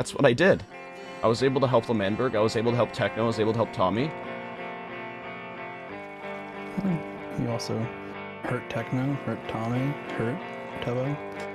That's what I did. I was able to help L'Manberg, I was able to help Techno, I was able to help Tommy. You also hurt Techno, hurt Tommy, hurt Tubbo.